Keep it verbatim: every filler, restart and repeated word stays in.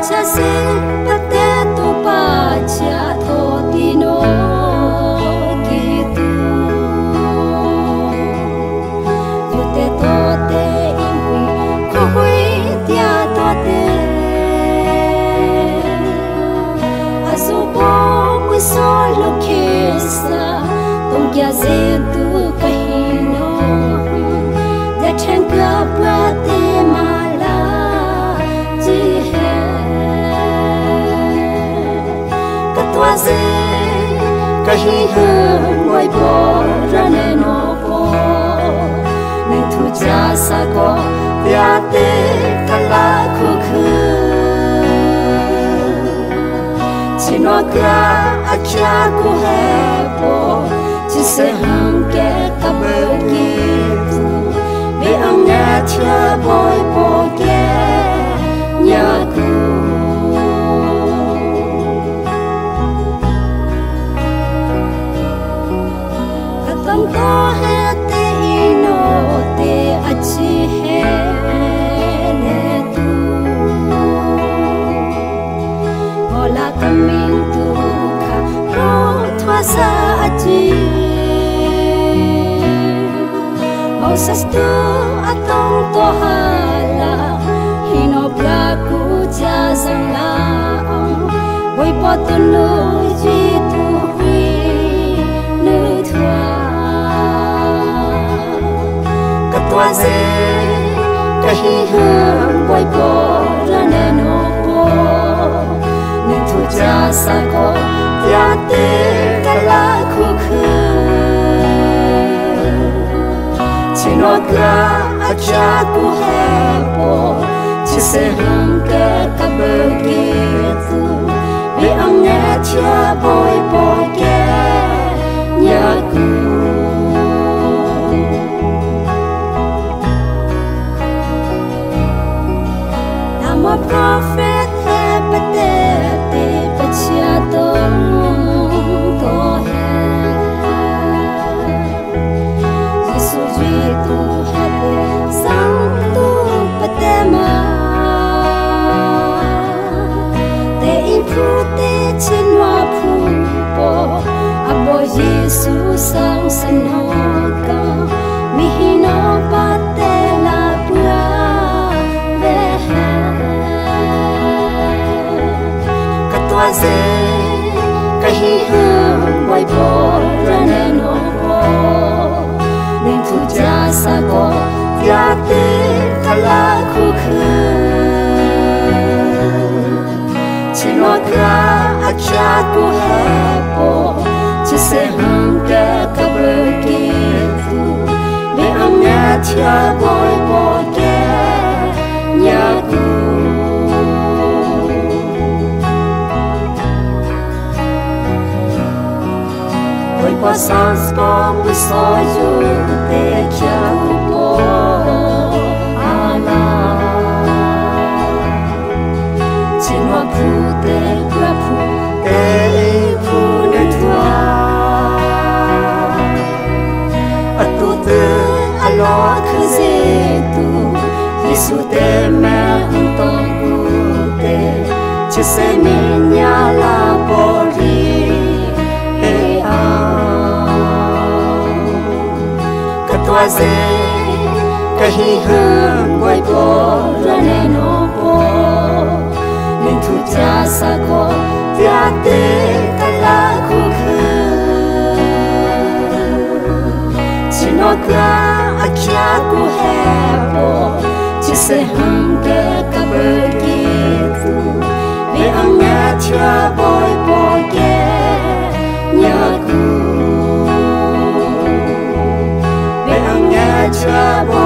cha se pate to pa cha to tino ki tu yu te to te hui ko hui tia to te aso bo wi so lo kesa tong kya se tu kahino ya chen ka pra te mala ji hai katwa se kahi hơn ngồi bo ra ne no bo nên thu cha sa ko ya te kala khu khu chino ka acha ku hai bo chỉ sẽ hăng kẻ cả bờ kia vì ông nghe chưa bồi bồ kẻ nhớ cu cả tâm to hết te ino te achi hết nè tu hola camin tu ka ro thua sa achi Moses tu atong to hala hino blaku cha sang la boy po tu nu ji tu hui nu thua katwa se kahi hơn boy po ra ne no po nên thu cha sa ko ya te kala khu khu chino ka acha ku hai bo chỉ sẽ hăng ka ka bờ kia tu vì ông nghe chưa bồi bồ kẻ nhớ cu I'm a prophet hai pate te pachia tong to tu hate sang tu patema te impu te chinwa phu po abo Yesu sang sanoka mihino pate la pura ve katwa se kahi hơn boy po rane no nên thu cha sa ko ya te kala khu khu chino ka acha ku hai po chỉ sẽ hăng ka ka bờ kia tu vì ông nghe chưa bồi bồ kẻ nhớ cu Oi po sans po mi so ju te kya po ala chino pu te pra pu te pu ne tua atu te alo khaze tu Yesu te ma untong ku te chỉ se mi nya la po ri katwa se kahi hơn boy bo ra ne no bo nên thu cha sa ko ya te kala khu khu chino ka acha ku hai bo chỉ sẽ hăng ke ka bờ kia tu vì ông nghe chưa boy bo kẻ nhớ cu trouble